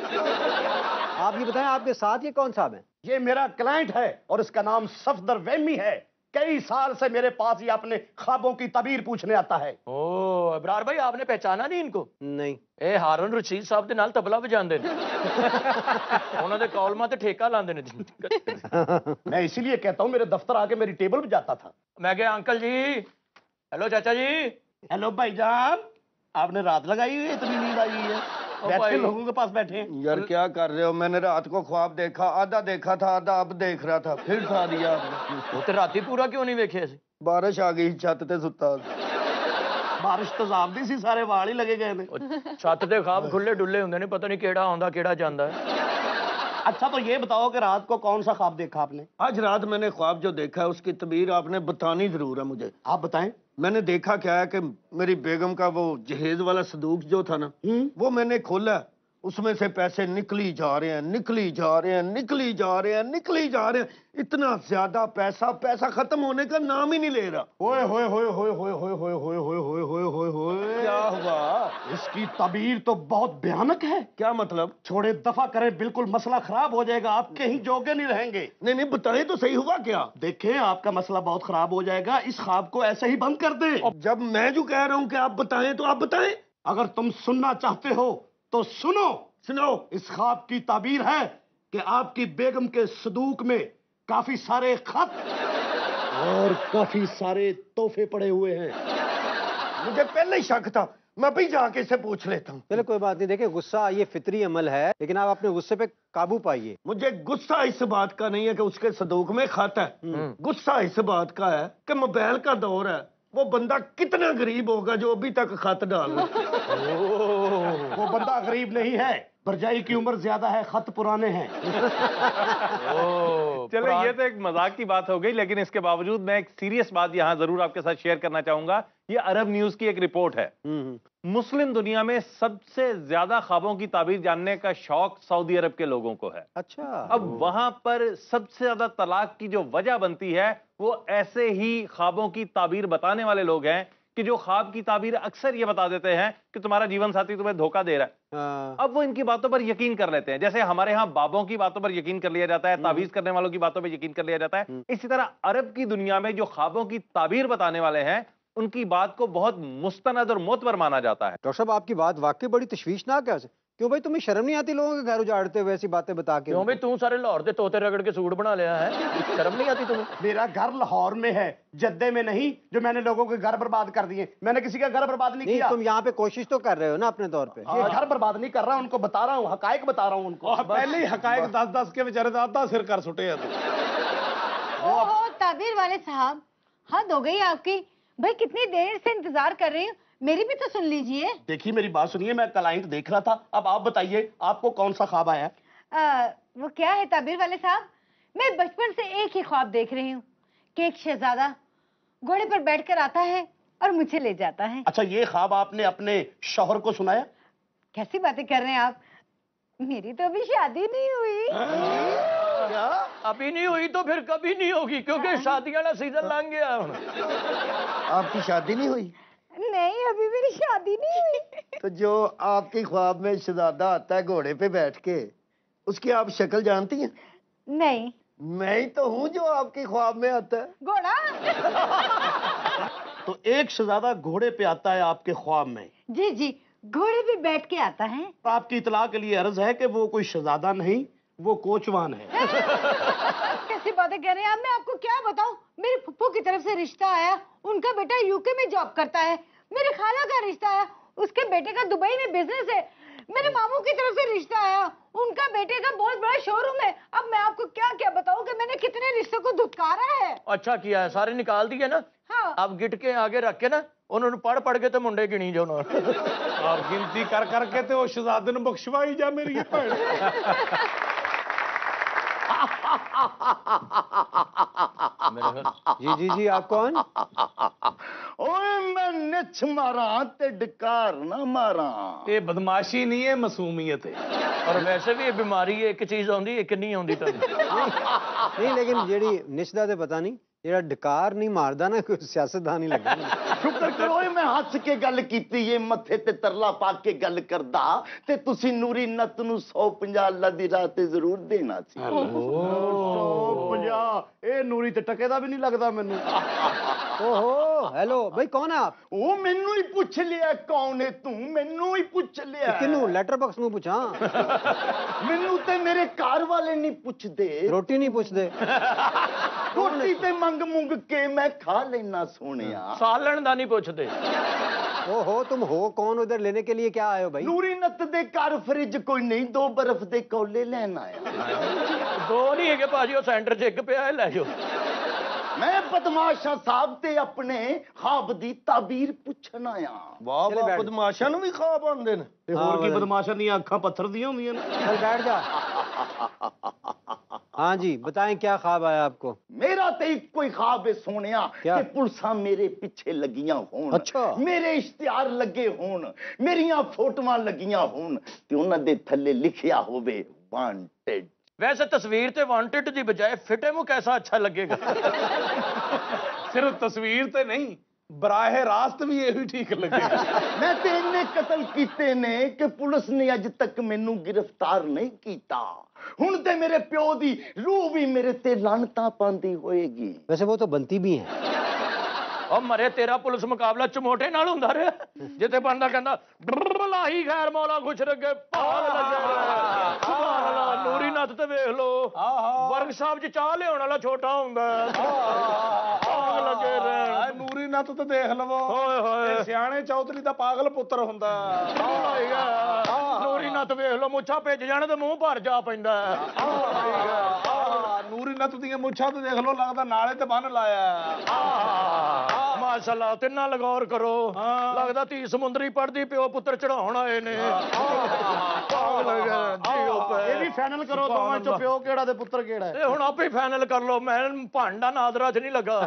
आप ये बताएं, आपके साथ ये कौन साहब है? ये मेरा क्लाइंट है और इसका नाम सफदर वहमी है। कई साल से मेरे पास ये अपने ख्वाबों की तबीर पूछने आता है। ओ अबरार भाई, आपने पहचाना नहीं इनको? नहीं। ए हारून रशीद साहब ਦੇ ਨਾਲ ਤਬਲਾ ਵਜਾਉਂਦੇ ਨੇ। ਉਹਨਾਂ ਦੇ ਕੌਲਮਾਂ ਤੇ ਠੇਕਾ ਲਾਉਂਦੇ ਨੇ। मैं इसीलिए कहता हूँ मेरे दफ्तर आके मेरी टेबल पे जाता था। मैं कहा अंकल जी, हेलो चाचा जी। हेलो भाईजान, आपने रात लगाई हुई है, इतनी नींद आई है? बैठे लोगों के पास बैठे हैं। यार क्या कर रहे हो? मैंने रात को ख्वाब देखा, आधा देखा था आधा अब देख रहा था, फिर उठा दिया आपने। वो तो राती पूरा क्यों नहीं वेखे सी? बारिश आ गई, छत ते सुता। बारिश तो जापदी सी, सारे वाल ही लगे गए ने। छत ते ख्वाब खुले डुले होंगे ने, पता नहीं केड़ा आंदा केड़ा जांदा है। अच्छा तो ये बताओ कि रात को कौन सा ख्वाब देखा आपने? आज रात मैंने ख्वाब जो देखा है उसकी तबीर आपने बतानी जरूर है मुझे। आप बताएं। मैंने देखा क्या है कि मेरी बेगम का वो जहेज वाला संदूक जो था ना, वो मैंने खोला, उसमें से पैसे निकली जा रहे हैं निकली जा रहे हैं निकली जा रहे हैं निकली जा रहे हैं, इतना ज्यादा पैसा, पैसा खत्म होने का नाम ही नहीं ले रहा। ओए होए होए होए होए होए होए होए होए होए होए होए होए क्या हुआ? इसकी तबीर तो बहुत भयानक है। क्या मतलब? छोड़े दफा करे, बिल्कुल मसला खराब हो जाएगा, आप कहीं जोगे नहीं रहेंगे। नहीं नहीं बताए तो सही हुआ क्या? देखें, आपका मसला बहुत खराब हो जाएगा, इस ख्वाब को ऐसे ही बंद कर दें। जब मैं जो कह रहा हूँ कि आप बताएं तो आप बताएं। अगर तुम सुनना चाहते हो तो सुनो। सुनो। इस ख्वाब की ताबीर है कि आपकी बेगम के सदूक में काफी सारे खत और काफी सारे तोहफे पड़े हुए हैं। मुझे पहले ही शक था, मैं भी जाके इसे पूछ लेता हूँ। चलो कोई बात नहीं, देखिए गुस्सा ये फितरी अमल है, लेकिन आप अपने गुस्से पे काबू पाइए। मुझे गुस्सा इस बात का नहीं है कि उसके सदूक में खत है, गुस्सा इस बात का है कि मोबाइल का दौर है, वो बंदा कितना गरीब होगा जो अभी तक खत डाल रहा है। वो बंदा गरीब नहीं है, भरजाई की उम्र ज्यादा है, खत पुराने हैं। चलो ये तो एक मजाक की बात हो गई, लेकिन इसके बावजूद मैं एक सीरियस बात यहाँ जरूर आपके साथ शेयर करना चाहूंगा। ये अरब न्यूज की एक रिपोर्ट है। मुस्लिम दुनिया में सबसे ज्यादा ख्वाबों की ताबीर जानने का शौक सऊदी अरब के लोगों को है। अच्छा। अब वहां पर सबसे ज्यादा तलाक की जो वजह बनती है वो ऐसे ही ख्वाबों की ताबीर बताने वाले लोग हैं कि जो ख्वाब की ताबीर अक्सर ये बता देते हैं कि तुम्हारा जीवन साथी तुम्हें धोखा दे रहा है। अब वो इनकी बातों पर यकीन कर लेते हैं। जैसे हमारे यहाँ बाबों की बातों पर यकीन कर लिया जाता है, ताबीज करने वालों की बातों पर यकीन कर लिया जाता है, इसी तरह अरब की दुनिया में जो ख्वाबों की ताबीर बताने वाले हैं उनकी बात को बहुत मुस्तनद और मोतबर माना जाता है। डॉक्टर साहब आपकी बात वाकई बड़ी तशवीशनाक है। क्यों भाई, तुम्हें शर्म नहीं आती लोगों के घर उजाड़ते हुए ऐसी बातें बता के? क्यों भाई, तू सारे लाहौर के तोते रगड़ के सूट बना लिया है, शर्म नहीं आती तुम्हें? मेरा घर लाहौर में है, जद्दे में नहीं, जो मैंने लोगों के घर बर्बाद कर दिए। मैंने किसी का घर बर्बाद नहीं, नहीं किया। तुम यहाँ पे कोशिश तो कर रहे हो ना अपने तौर पे। ये घर बर्बाद नहीं कर रहा, उनको बता रहा हूँ, हकायक बता रहा हूँ उनको। पहले ही हकायक दस दस के बेचारे दादा सिर कर सुटे हैं। ओहो ताबीर वाले साहब, हद हो गई आपकी। भाई कितनी देर से इंतजार कर रही हूँ, मेरी भी तो सुन लीजिए। देखिए मेरी बात सुनिए, मैं क्लाइंट देख रहा था, अब आप बताइए आपको कौन सा ख्वाब आया? आ, वो क्या है ताबीर वाले साहब, मैं बचपन से एक ही ख्वाब देख रही हूँ कि एक शहजादा घोड़े पर बैठकर आता है और मुझे ले जाता है। अच्छा, ये ख्वाब आपने अपने शौहर को सुनाया? कैसी बातें कर रहे हैं आप? मेरी तो अभी शादी नहीं हुई। क्या अभी नहीं हुई तो फिर कभी नहीं होगी, क्योंकि शादियां का सीजन लग गया। आपकी शादी नहीं हुई? नहीं, अभी मेरी शादी नहीं हुई। तो जो आपके ख्वाब में शहजादा आता है घोड़े पे बैठ के, उसकी आप शक्ल जानती हैं? नहीं। मैं ही तो हूँ जो आपके ख्वाब में आता है। घोड़ा? तो एक शहजादा घोड़े पे आता है आपके ख्वाब में? जी जी, घोड़े पे बैठ के आता है। आपकी इतला के लिए अर्ज है कि वो कोई शहजादा नहीं, वो कोचवान है। कैसी बातें कह रहे हैं आप? मैं आपको क्या बताऊं, मेरे फुफ्फू की तरफ से रिश्ता आया, उनका बेटा यूके में जॉब करता है। मेरे खाला का रिश्ता आया, उसके बेटे का दुबई में बिजनेस है। मेरे मामू की तरफ से रिश्ता आया, उनका बेटे का बहुत बड़ा शोरूम है। अब मैं आपको क्या क्या बताऊं कि मैंने कितने रिश्तों को धुतकारा है। अच्छा किया है, सारे निकाल दिए ना। हाँ। अब गिट के आगे रख के ना उन्होंने पढ़ पढ़ के तो मुंडे गिनी जो ना। और गिनती कर करके ते वो शहजादे ने बख्शवाई जा मेरी भैन। जी जी जी, आप कौन? ओए मैं निछ मारा ते डकार ना मारा। ये बदमाशी नहीं है, मासूमियत है। और वैसे भी ये बीमारी है, एक चीज आउंदी एक नहीं आउंदी। तो नहीं, लेकिन जेड़ी निशदा ते पता नहीं जेड़ा डकार नहीं मारदा ना, कोई सियासतदान ही लगदा। शुक्र करो मैं हंस के गल कीती, ये मथे ते तरला पा के गल करदा ते तुसी नूरी नत नू सौ पचास अल्लाह दी राह ते जरूर देना सी। सौ पचास ए नूरी ते टके दा भी नहीं लगदा मैनू। ओहो, हेलो भाई, कौन है आप? ओ मैनू ही पूछ लिया कौन है तू, मैनू ही पूछ लिया। किनू? लेटर बॉक्स नू पूछा? मैनू ते मेरे घर वाले नहीं पूछदे, रोटी नहीं पूछदे? रोटी ते मंग मुंग के मैं खा लेना सोनिया। सालन दा नहीं पूछते। ओहो, तुम हो कौन? उधर लेने के लिए क्या आए हो भाई? नूरी नत दे घर फ्रिज कोई नहीं, दो बर्फ दे कौले लेना आया। दो नहीं है भाजी, सेंटर च एक पे है, ले जाओ। मैं बदमाशा साहब ते अपने ख्वाब दी ताबीर पूछन आया। वाह वाह, बदमाशां नू भी ख्वाब आंदे ने। ते होर की बदमाशां दी अखां पत्थर दी होंदियां ने। चल बैठ जा। हाँ जी, बताएं क्या ख्वाब आया आपको? मेरा ते कोई ख्वाब है सोनिया क्या? कि पुलिसां मेरे पीछे लगियां होन, अच्छा। मेरे इश्तिहार लगे होन, मेरियां फोटोआं लगियां होन ते उन्हां दे थल्ले लिखिया होवे वांटेड। वैसे तस्वीर ते वांटेड दी बजाय फिटे मुंह कैसा अच्छा लगेगा। सिर्फ तस्वीर ते नहीं, बराहे रास्त भी यही ठीक लगेगा। मैं ते इन्ने कत्ल कीते ने कि पुलिस ने अज तक मैनू गिरफ्तार नहीं कीता। हुण ते मेरे प्यो दी रूह भी मेरे ते लानतां पांदी होएगी। वैसे वो तो बनती भी हैं। और मरे तेरा पुलिस मुकाबला चमोटे नाल हुंदा रहा, जिते बंदा कहंदा लाही खैर मौला खुश रखे, भाग लगे। सुभान अल्लाह, नूरी नत ते वेख लो, वर्कशॉप च चाह लियाउण वाला छोटा हुंदा, भाग लगे रहण। ਨੂਰੀ ਨੱਤ ਤੇ ਦੇਖ ਲਵੋ, ਹੋਏ ਹੋਏ। ਇਹ ਸਿਆਣੇ ਚੌਧਰੀ ਦਾ ਪਾਗਲ ਪੁੱਤਰ ਹੁੰਦਾ। ਨੂਰੀ ਨਤ ਵੇਖ ਲੋ, ਮੁੱਛਾਂ ਭਿੱਜ ਜਾਣ ਤੇ ਮੂੰਹ ਭਰ ਜਾ ਪੈਂਦਾ। ਨੂਰੀ ਨੱਤ ਦੀਆਂ ਮੁੱਛਾਂ ਤੇ ਦੇਖ ਲੋ, ਲੱਗਦਾ ਨਾਲੇ ਤੇ ਬੰਨ ਲਾਇਆ। ਮਾਸ਼ਾਅੱਲਾ, ਤਿੰਨਾਂ ਲਗੌਰ ਕਰੋ, ਲੱਗਦਾ ਧੀ ਸਮੁੰਦਰੀ ਪੜਦੀ ਪਿਓ ਪੁੱਤਰ ਚੜਾਉਣ ਆਏ ਨੇ। ਇਹ ਵੀ ਫਾਈਨਲ ਕਰੋ ਦੋਵਾਂ ਚੋਂ ਪਿਓ ਕਿਹੜਾ ਤੇ ਪੁੱਤਰ ਕਿਹੜਾ ਹੈ। ਇਹ ਹੁਣ ਆਪੇ ਫਾਈਨਲ ਕਰ ਲਓ, ਮੈਂ ਭਾਂਡਾ ਨਾਦਰਾ ਚ ਨਹੀਂ ਲੱਗਾ।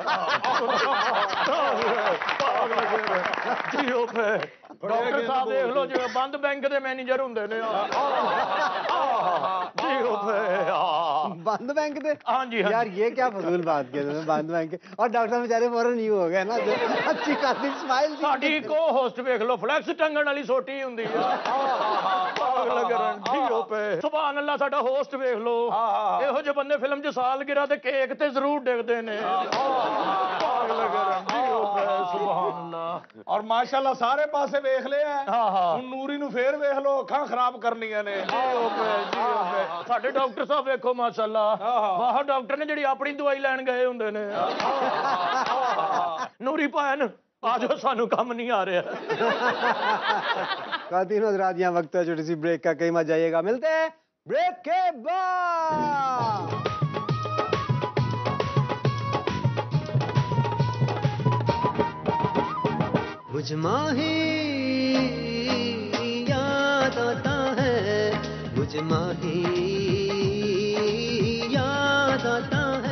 ਜੀਓ ਪੇ ਡਾਕਟਰ ਸਾਹਿਬ ਦੇਖ ਲਓ, ਜਿਵੇਂ ਬੰਦ ਬੈਂਕ ਦੇ ਮੈਨੇਜਰ ਹੁੰਦੇ ਨੇ। ਜੀਓ ਪੇ बंद बैंक थे? हाँ जी, हाँ यार ये क्या फजूल बात की तुमने, बंद बैंक के। और डॉक्टर साहब बेचारे फौरन यू हो गए ना, जो अच्छी खासी स्माइल थी। ਸਾਡੀ ਕੋ ਹੋਸਟ ਵੇਖ ਲਓ, ਫਲੈਕਸ ਟੰਗਣ ਵਾਲੀ ਸੋਟੀ ਹੁੰਦੀ ਆ। ਪਾਗਲ ਕਰਨ ਜੀਓ ਪੇ ਸੁਭਾਨ ਅੱਲਾ, ਸਾਡਾ ਹੋਸਟ ਵੇਖ ਲਓ, ਇਹੋ ਜਿਹੇ ਬੰਦੇ ਫਿਲਮ 'ਚ ਸਾਲਗਿਰਾ ਤੇ ਕੇਕ ਤੇ ਜ਼ਰੂਰ ਡਿੱਗਦੇ ਨੇ। ਪਾਗਲ ਕਰਨ ਜੀਓ ਪੇ ਸੁਭਾਨ ਅੱਲਾ। ਔਰ ਮਾਸ਼ਾਅੱਲਾ ਸਾਰੇ ਪਾਸੇ ਵੇਖ ਲਿਆ। ਹਾਂ ਹਾਂ, ਹੁਣ ਨੂਰੀ ਨੂੰ ਫੇਰ ਵੇਖ ਲਓ, ਅੱਖਾਂ ਖਰਾਬ ਕਰਨੀਆਂ ਨੇ। ਜੀਓ ਪੇ ਜੀਓ ਪੇ। ਸਾਡੇ ਡਾਕਟਰ ਸਾਹਿਬ ਵੇਖੋ ਮਾਸ਼ਾਅੱਲਾ, ਵਾਹ ਡਾਕਟਰ ਨੇ ਜਿਹੜੀ ਆਪਣੀ ਦਵਾਈ ਲੈਣ ਗਏ ਹੁੰਦੇ ਨੇ। ਨੂਰੀ ਭੈਣ आ जाओ, सानू कम नहीं आ रहा। खातिन हज़रात, यहाँ वक्त है छोटी सी ब्रेक का, कहीं मत जाइएगा, मिलते हैं ब्रेक के बाद। मुझ माही याद आता है, मुझ माही याद आता है।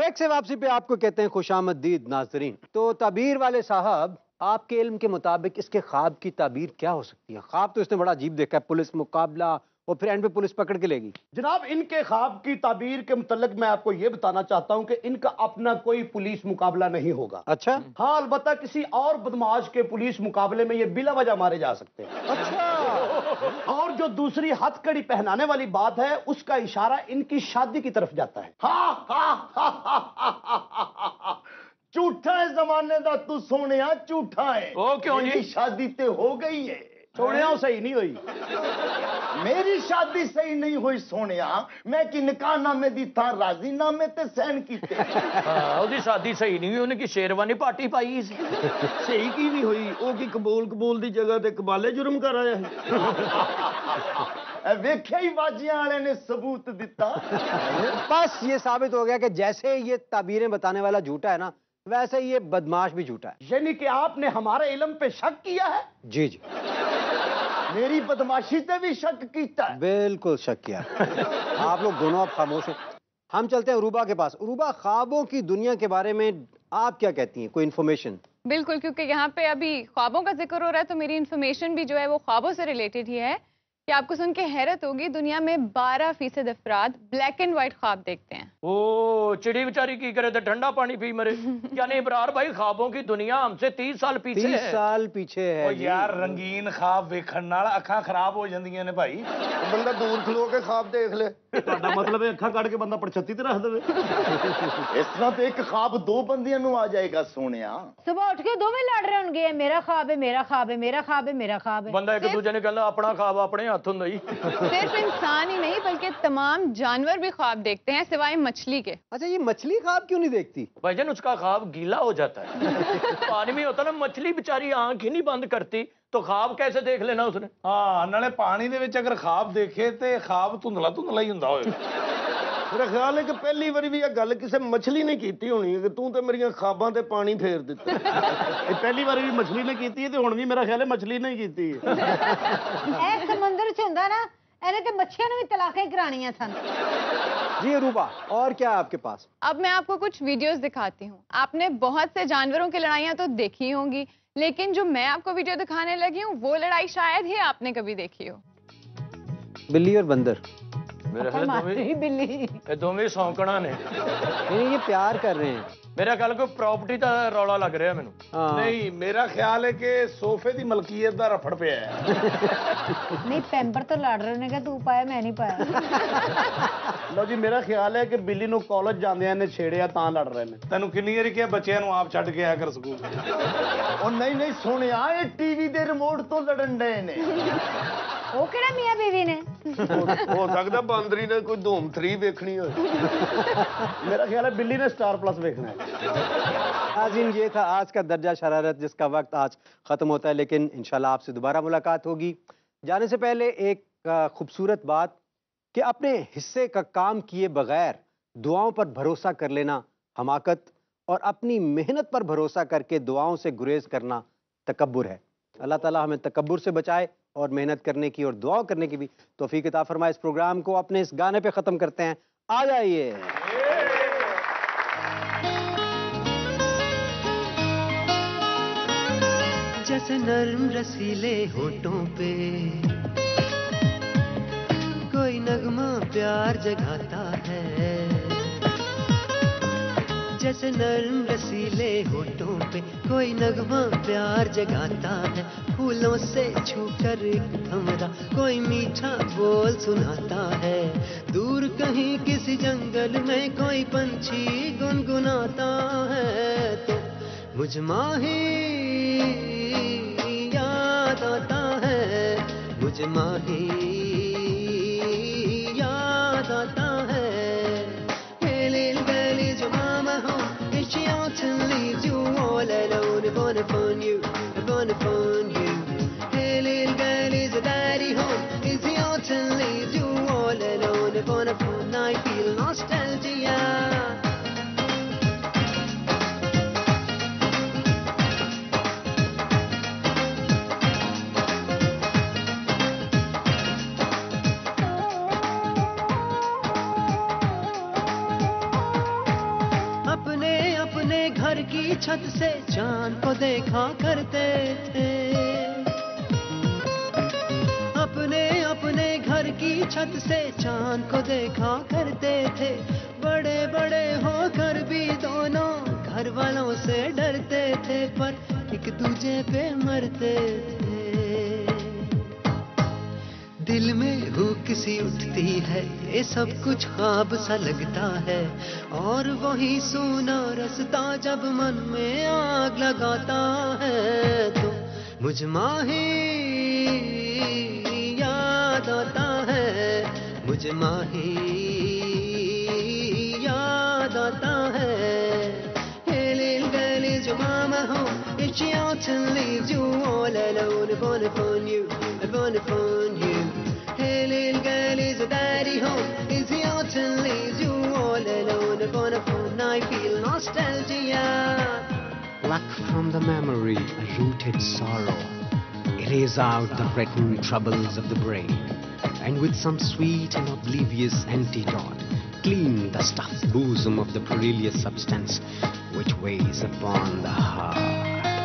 بریک سے واپسی پہ آپ کو کہتے ہیں خوش آمدید ناظرین. تو تعبیر والے صاحب آپ کے علم کے مطابق اس کے خواب کی تعبیر کیا ہو سکتی ہے؟ خواب تو اس نے بڑا عجیب دیکھا ہے, پولیس مقابلہ اور پھر اینڈ پہ پولیس پکڑ کے لے گی. جناب ان کے خواب کی تعبیر کے متعلق میں آپ کو یہ بتانا چاہتا ہوں کہ ان کا اپنا کوئی پولیس مقابلہ نہیں ہوگا. اچھا ہاں البتہ کسی اور بدماش کے پولیس مقابلے میں یہ بلا وجہ مارے جا سکتے ہیں. اچھا اور جو دوسری ہتھ کڑی پہنانے والی بات ہے اس کا اشارہ ان کی شادی کی طرف جاتا ہے. ہاں ہاں ہاں ہاں ہاں ہاں جھوٹا ہے زمانے دا تو سونیا, جھوٹا ہے. وہ کیوں جی؟ میری شادی تے ہو گئی ہے. سونے صحیح نہیں ہوئی. میری شادی صحیح نہیں ہوئی سونیا, میں کی نکاح نامے دی تھا راضی نامے تے سین کیتے. ہاں وہ شادی صحیح نہیں ہوئی, انہیں کی شیروانی پارٹی پائی سی. صحیح کی نہیں ہوئی, وہ کی قبول قبول دی جگہ تے قبالے جرم کر آیا ہے. ویکھیا ہی باجیاں والے نے ثبوت دیتا. بس یہ ثابت ہو گیا کہ جیسے یہ تعبیریں بتانے والا جھوٹا ہے نا, ویسے یہ بدماش بھی جھوٹا ہے. یعنی کہ آپ نے ہمارے علم پہ شک کیا ہے؟ جی جی میری بدماشی تے بھی شک کیتا ہے. بالکل شک کیا. آپ لوگ دونوں اب خاموش ہیں. ہم چلتے ہیں عروبہ کے پاس. عروبہ, خوابوں کی دنیا کے بارے میں آپ کیا کہتی ہیں, کوئی انفارمیشن؟ بالکل, کیونکہ یہاں پہ ابھی خوابوں کا ذکر ہو رہا ہے تو میری انفارمیشن بھی جو ہے وہ خوابوں سے ریلیٹڈ ہی ہے کہ آپ کو سن کے حیرت ہوگی, دنیا میں بارہ فیصد افراد بلیک اینڈ وائٹ خواب دیکھتے ہیں. او چڑی بیچاری کی کرے تو ٹھنڈا پانی پی مرے. یعنی ابرار بھائی خوابوں کی دنیا ہم سے تیس سال پیچھے تیس ہے. سال پیچھے ہے. او یار رنگین خواب ویکھن نال اکھاں خراب ہو جاندیاں نے بھائی. بندہ دور کھلو کے خواب دیکھ لے. تہاڈا مطلب ہے اکھاں کٹ کے بندہ پرچھتی تے رکھ دے. اس طرح تے ایک خواب دو بندیاں نو آ جائے گا سونیا. صبح اٹھ کے دو میں لڑ رہے ہوں گے, میرا خواب ہے میرا خواب ہے میرا خواب ہے میرا خواب ہے. بندہ ایک دوسرے نے کہنا اپنا خواب اپنے ہاتھ ہوں ہی. صرف انسان ہی نہیں بلکہ تمام جانور بھی خواب دیکھتے ہیں سوائے مچھلی کے. اچھا, یہ مچھلی خواب کیوں نہیں دیکھتی؟ بھائی جان اس کا خواب گیلا ہو جاتا ہے. پانی میں ہوتا نا, مچھلی بیچاری آنکھ ہی نہیں بند کرتی تو خواب کیسے دیکھ لینا اس نے. ہاں نالے پانی دے وچ اگر خواب دیکھے تے خواب دھندلا دھندلا ہی ہوندا ہوئے. میرا خیال ہے کہ پہلی باری بھی یہ گل کسی مچھلی نے کیتی ہونی ہے کہ تو تے میری خواباں تے پانی پھیر دیتا. پہلی بار بھی مچھلی نے کیتی ہے تے ہن بھی میرا خیال ہے مچھلی نے کیتی ہے. اے سمندر چ ہوندا نا, اینے تے مچھیاں نے بھی طلاقیں کرانیاں سن. جی عروبہ, اور کیا ہے آپ کے پاس؟ اب میں آپ کو کچھ ویڈیوز دکھاتی ہوں. آپ نے بہت سے جانوروں کی لڑائیاں تو دیکھی ہوں گی, لیکن جو میں آپ کو ویڈیو دکھانے لگی ہوں وہ لڑائی شاید ہی آپ نے کبھی دیکھی ہو. بلی اور بندر. میرے خیال ماری بلی. یہ دونوں سونکنا نے. نہیں, یہ پیار کر رہے ہیں. میرا خیال کوئی پراپرٹی کا رولا لگ رہا ہے مینوں. نہیں میرا خیال ہے کہ صوفے دی ملکیت دا رفڑ پیا ہے. نہیں پیمپر تو لڑ رہے نے کہ تو پایا میں نہیں پایا. لو جی میرا خیال ہے کہ بلی نو کالج جاندیاں نے چھیڑیا تاں لڑ رہے نے. تینوں کنی واری کیا بچیاں نو آپ چھڈ کے آیا کر سکول. او نہیں نہیں سونیا, یہ ٹی وی دے ریموٹ تو لڑن ڈے نے. وہ کہڑا میاں بیوی نے. ہو سکتا باندری نے کوئی دھوم تھری ویکھنی ہوئے. میرا خیال ہے بلی نے سٹار پلس دیکھنا ہے. ناظرین, یہ تھا آج کا درجہ شرارت جس کا وقت آج ختم ہوتا ہے, لیکن انشاءاللہ آپ سے دوبارہ ملاقات ہوگی. جانے سے پہلے ایک خوبصورت بات کہ اپنے حصے کا کام کیے بغیر دعاؤں پر بھروسہ کر لینا حماقت, اور اپنی محنت پر بھروسہ کر کے دعاؤں سے گریز کرنا تکبر ہے. اللہ تعالیٰ ہمیں تکبر سے بچائے اور محنت کرنے کی اور دعا کرنے کی بھی توفیق عطا فرمائے. اس پروگرام کو اپنے اس گانے پہ ختم کرتے ہیں. آ جائیے. جیسے نرم رسیلے ہونٹوں پہ کوئی نغمہ پیار جگاتا ہے, جیسے نرم رسیلے ہونٹوں پہ کوئی نغمہ پیار جگاتا ہے, پھولوں سے چھو کر ایک بھمرا کوئی میٹھا بول سناتا ہے, دور کہیں کسی جنگل میں کوئی پنچھی گنگناتا ہے, تو مجھ ماہی یاد آتا ہے, مجھ ماہی یاد آتا ہے. Hey little girl, is your mama home? Is she out and leaves you all alone? I'm gonna phone you, I'm gonna phone you. Hey little girl, is your daddy home? Is he out and leaves you all alone? I'm gonna phone, I feel nostalgia. घर की छत से चांद को देखा करते थे। अपने अपने घर की छत से चांद को देखा करते थे। बड़े बड़े होकर भी दोनों घर वालों से डरते थे, पर एक दूजे पे मरते थे। दिल में हुक सी उठती है, ये सब कुछ ख्वाब सा लगता है, और वही सूना रास्ता जब मन में आग लगाता है, तो मुझ माही याद आता है, मुझ माही याद आता है। Hey little girl, is your mama home? If she out and leaves you all alone, I'm gonna phone you, I'm gonna phone you. Hey little girl, is your daddy home? Is he out and leaves you all alone, I'm gonna phone, I feel nostalgia. Pluck from the memory a rooted sorrow, erase out the written troubles of the brain, and with some sweet and oblivious antidote, clean the stuffed bosom of the perilous substance which weighs upon the heart.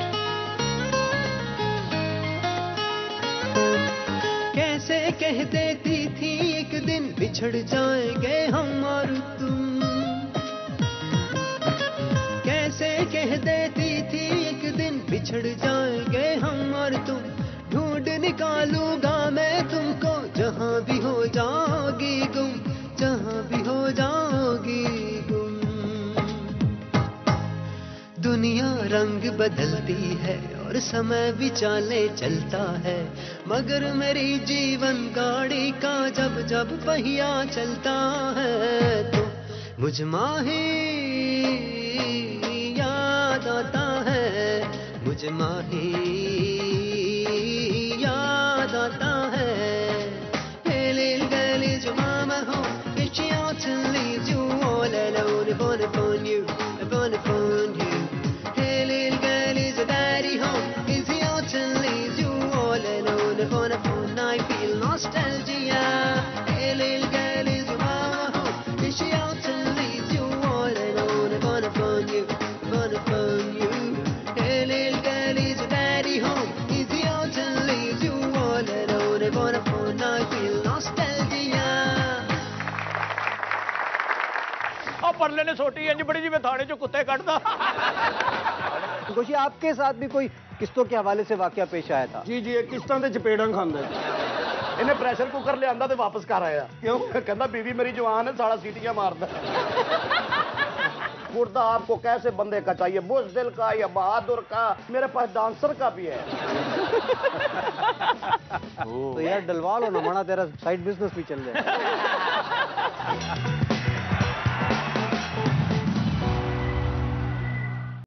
कैसे कह देती थी एक दिन बिछड़ जाएंगे हम और तुम, कैसे कह देती थी एक दिन बिछड़ जाएंगे हम और तुम। ढूंढ निकालूंगा मैं तुमको जहां भी हो जाओगी गुम, जहां भी हो जाओगी गुम। दुनिया रंग बदलती है और समय भी चाले चलता है, मगर मेरी जीवन गाड़ी का जब जब पहिया चलता है, तो मुझ माही याद आता है, मुझ माही याद आता है। Hey little girl, is your mama home? If she out and leaves you all alone, I'm gonna phone you, I'm gonna phone you. Hey little girl, is your daddy home? Is he out and leaves you all alone, I'm gonna phone, I feel nostalgia. Hey little girl, is your mama home? Is she out and leaves you all alone, I'm gonna phone you, I'm gonna phone you. Hey little girl, is your daddy home? Is he out and leaves you all alone, I'm gonna phone, I feel nostalgia. और परले ने सोटी इंज बड़ी जी मैं थाने चो कुत्ते कटदा। गोशी, आपके साथ भी कोई किस्तों के हवाले से वाकया पेश आया था? जी जी, किस्तां ते चपेड़ां खांदा इन्हें प्रेशर कुकर ले आंदा ते वापस घर आया। क्यों? कहंदा बीवी मेरी जवान है, साला सीटियां मारदा। मुर्दा आपको कैसे बंदे का चाहिए, बुज़दिल का या बहादुर का? मेरे पास डांसर का भी है। तो यार डलवा लो ना, मना तेरा साइड बिजनेस भी चल जाए।